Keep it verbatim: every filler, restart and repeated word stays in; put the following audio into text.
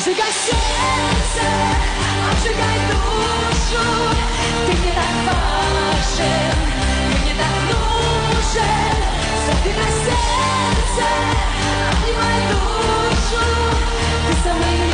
Обжигай сердце, обжигай душу. Ты мне так важен, ты мне так нужен. Согревай сердце, обнимай душу. Ты самый